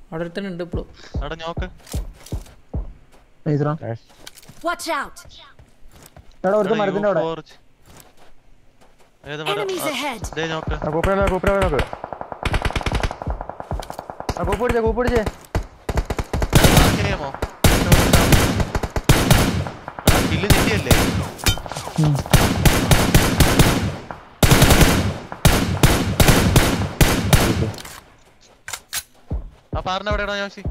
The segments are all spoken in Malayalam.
അവിടെ ഒരുത്തനുണ്ട് ഇപ്പോഴും. അവിടെ നോക്ക്. Watch out. എടാ ഒരു മരത്തിന്റെ അവിടെ. ഏത് മരം? ദേ നോക്ക്. കൂപ്പിട നോക്ക്. ആ കൂപ്പിടിച്ചേ. മാർക്കിനെയമോ? കില്ല് നിന്റെയല്ലേ? ആ പാറിന്റെ എവിടെയാണോ യോശി?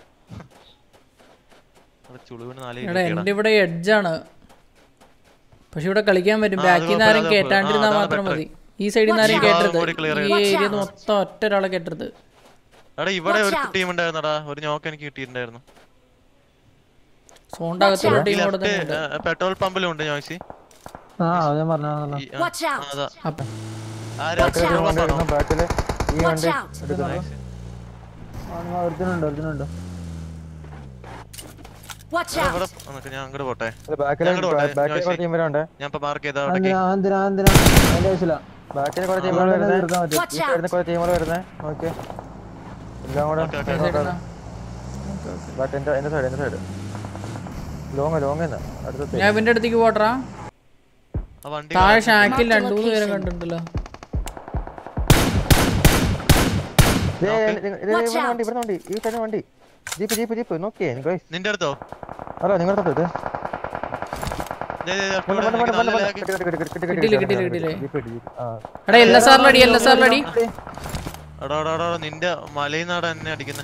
എന്റെ ഇവിടെ എഡ്ജാണ്, പക്ഷെ ഇവിടെ കളിക്കാൻ പറ്റും. ബാക്കിൽ നിന്ന് ആരും കേട്ടാണ്ടിരുന്നാ മാത്രം മതി. ഈ സൈഡിൽ നിന്ന് ആരും കേട്ടരുത്. ഈ ഏരിയ മൊത്തം ഒറ്റ ഒരാളെ കേട്ടരുത്. ഇവിടെ ഒരു ടീം ഉണ്ടായിരുന്നടാ, ഒരു നോക്ക് എനിക്ക് കിട്ടിയിട്ടുണ്ടായിരുന്നു. സോണിന്റെ അകത്തുള്ള ടീം അവിടെ തന്നെ ഉണ്ട്. പെട്രോൾ പമ്പിലും ഉണ്ട് യോശി. ഞാൻ അങ്ങോട്ട് പോട്ടെ. ഞാൻ ഇപ്പൊ മാർക്ക് ചെയ്ത ഞാൻ ഇവന്റെ അടുത്തേക്ക് പോട്ടറാ. താഴെ ഷാക്കിൽ 2-3 പേരെ കണ്ടിട്ടുണ്ടല്ലോ. നിന്റെ അടുത്തോ? അല്ല നിങ്ങളുടെ അടുത്ത് നിന്റെ മലയിന്നാട എന്നെ അടിക്കുന്നെ.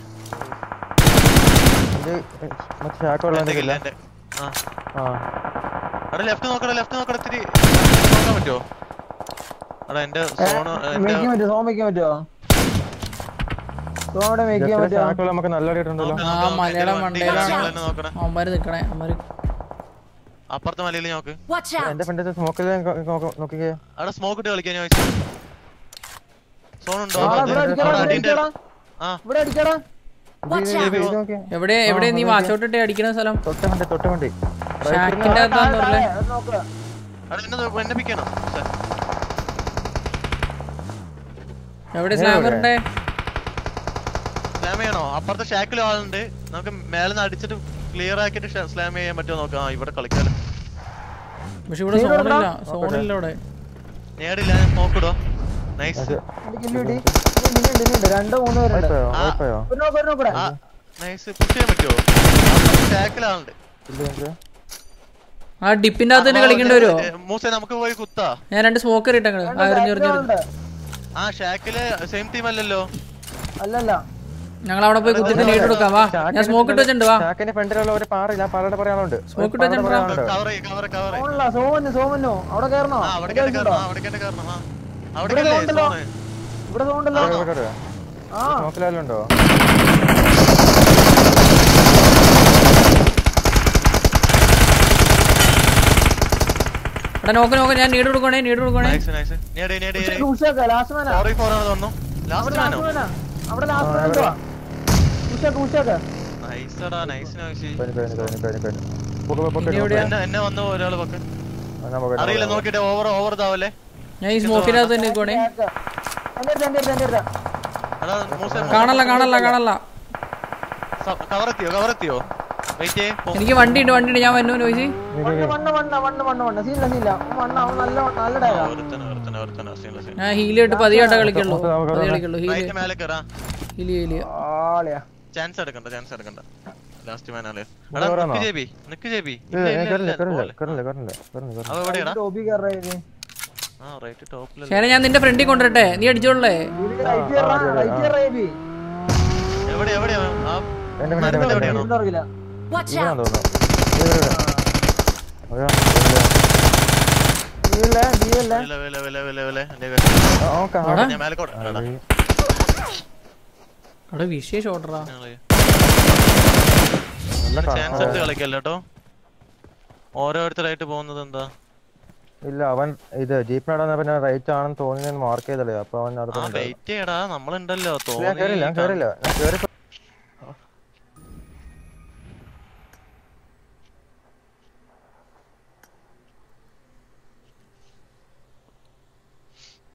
ലെഫ്റ്റ് നോക്കടാ, ഇത്തിരി നോക്കാൻ പറ്റുമോ? എടാ എന്റെ നമുക്ക് നല്ല അപ്പുറത്തെ മലയിൽ നോക്ക്. അവിടെ സ്മോക്ക് ഇട്ട് കളിക്കാൻ സോണുണ്ടോ? എവിടെ നീ വാച്ചോട്ടിട്ട് അടിക്കുന്ന സ്ഥലം? എവിടെ സ്ലാമറിന്റെ സ്ലാം ചെയ്യണോ? അപ്പുറത്തെ ഷാക്കിലും ആളുണ്ട്. നമുക്ക് മേലെ അടിച്ചിട്ട് ക്ലിയർ ആക്കിട്ട് സ്ലാം ചെയ്യാൻ പറ്റുമോ നോക്കാം. ഇവിടെ കളിക്കാലോ. പക്ഷെ ഇവിടെ സോണില്ല. ഇവിടെ നേടില്ല. ഞാൻ നോക്കിടോ. നൈസ്. നൈസ്. പുഷ് ചെയ്യാൻ പറ്റുമോ? ഷാക്കിലാളുണ്ട്. ആ ഡിപ്പിന്റെ അകത്ത് തന്നെ കളിക്കേണ്ടി വരുമോ? മൂസ നമുക്ക് പോയി കുത്താ. ഞാൻ 2 സ്മോക്ക് ഇട്ടേ. ആ ഷാക്കില് സെയിം ടീം അല്ലല്ലോ. അല്ലല്ല, ഞങ്ങൾ അവിടെ പോയി കുത്തിട്ട് ലീഡ് കൊടുക്കാം. വാ, ഞാൻ സ്മോക്ക് ഇട്ട് വെച്ചിട്ടുണ്ട്. വാ, സ്മോക്ക് ഇട്ട് വെച്ചിട്ടുണ്ട്. നോക്ക് ഞാൻ നീട് കൊടുക്കണേ. അറിയില്ല, നോക്കിട്ട് ഓവർ ഇതാവല്ലേ. ഞാൻ ഈ സ്മോക്കിനകത്ത് തന്നെ നിൽക്കണേ. കാണല്ല. കവറെത്തിയോ? എനിക്ക് വണ്ടി ഉണ്ട്. ഞാൻ വന്നു നോയിച്ച്. ഞാൻ ഹീലി ഇട്ട് പതിയായിട്ടാ കളിക്കുള്ളൂ. ചാൻസ് എടുക്കണ്ട. ലാസ്റ്റ് മാനാലേ ഞാൻ നിന്റെ ഫ്രണ്ടിൽ കൊണ്ടുവരട്ടെ, നീ അടിച്ചോളേ. വിശേഷ ഓർഡറാ. ചാൻസ് എടുത്ത് കളിക്കല്ലോ. ഓരോരുത്തരായിട്ട് പോകുന്നത് എന്താ? ഇല്ല, അവൻ ഇത് ജീപ്പിനടാ പിന്നെ റൈറ്റ് ആണെന്ന് തോന്നി മാർക്ക് ചെയ്തല്ലേ. അപ്പൊ അവൻ വെയിറ്റ് ചെയ്യടാ, നമ്മളുണ്ടല്ലോ. കേറില്ല.